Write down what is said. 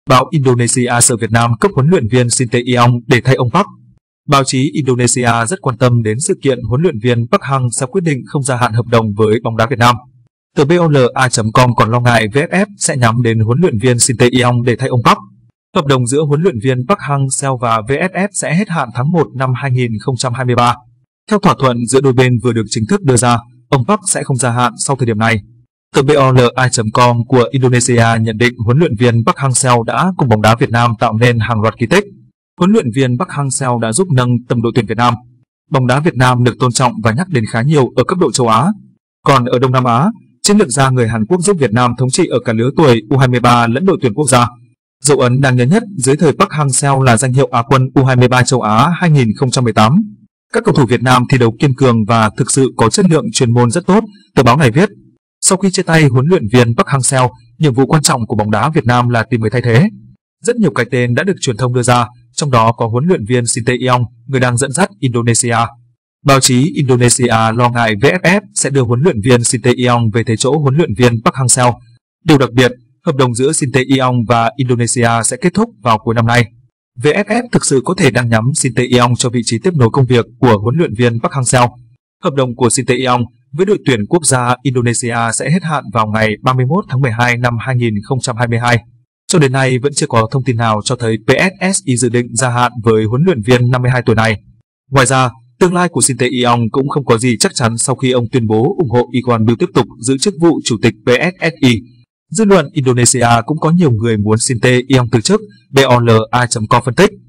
Báo Indonesia sợ Việt Nam cấp huấn luyện viên Sinteyong để thay ông Park. Báo chí Indonesia rất quan tâm đến sự kiện huấn luyện viên Park Hang-seo quyết định không gia hạn hợp đồng với bóng đá Việt Nam. Tờ BOLA.com còn lo ngại VFF sẽ nhắm đến huấn luyện viên Sinteyong để thay ông Park. Hợp đồng giữa huấn luyện viên Park Hang-seo và VFF sẽ hết hạn tháng 1 năm 2023. Theo thỏa thuận giữa đôi bên vừa được chính thức đưa ra, ông Park sẽ không gia hạn sau thời điểm này. Tờ BOLA.com của Indonesia nhận định huấn luyện viên Park Hang-seo đã cùng bóng đá Việt Nam tạo nên hàng loạt kỳ tích. Huấn luyện viên Park Hang-seo đã giúp nâng tầm đội tuyển Việt Nam. Bóng đá Việt Nam được tôn trọng và nhắc đến khá nhiều ở cấp độ châu Á. Còn ở Đông Nam Á, chiến lược gia người Hàn Quốc giúp Việt Nam thống trị ở cả lứa tuổi U23 lẫn đội tuyển quốc gia. Dấu ấn đáng nhớ nhất dưới thời Park Hang-seo là danh hiệu Á quân U23 châu Á 2018. Các cầu thủ Việt Nam thi đấu kiên cường và thực sự có chất lượng chuyên môn rất tốt, tờ báo này viết. Sau khi chia tay huấn luyện viên Park Hang-seo, nhiệm vụ quan trọng của bóng đá Việt Nam là tìm người thay thế. Rất nhiều cái tên đã được truyền thông đưa ra, trong đó có huấn luyện viên Sinteyong, người đang dẫn dắt Indonesia. Báo chí Indonesia lo ngại VFF sẽ đưa huấn luyện viên Sinteyong về thế chỗ huấn luyện viên Park Hang-seo. Điều đặc biệt, hợp đồng giữa Sinteyong và Indonesia sẽ kết thúc vào cuối năm nay. VFF thực sự có thể đang nhắm Sinteyong cho vị trí tiếp nối công việc của huấn luyện viên Park Hang-seo. Hợp đồng của Sinteyong với đội tuyển quốc gia Indonesia sẽ hết hạn vào ngày 31 tháng 12 năm 2022. Cho đến nay vẫn chưa có thông tin nào cho thấy PSSI dự định gia hạn với huấn luyện viên 52 tuổi này. Ngoài ra, tương lai của Sinteyong cũng không có gì chắc chắn sau khi ông tuyên bố ủng hộ Iwan Bill tiếp tục giữ chức vụ chủ tịch PSSI. Dư luận Indonesia cũng có nhiều người muốn Sinteyong từ chức, BOLA.com phân tích.